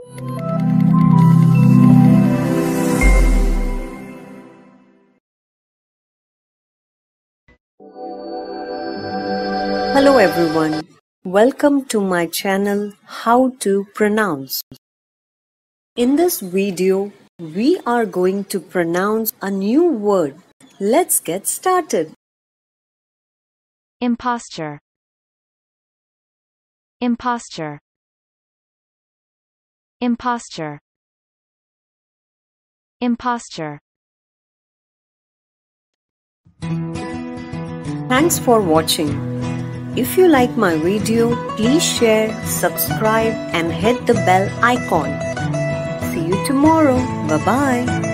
Hello everyone, welcome to my channel How to Pronounce. In this video, we are going to pronounce a new word. Let's get started. Imposture. Imposture. Imposture. Imposture. Thanks for watching. If you like my video, please share, subscribe and hit the bell icon. See you tomorrow. Bye-bye.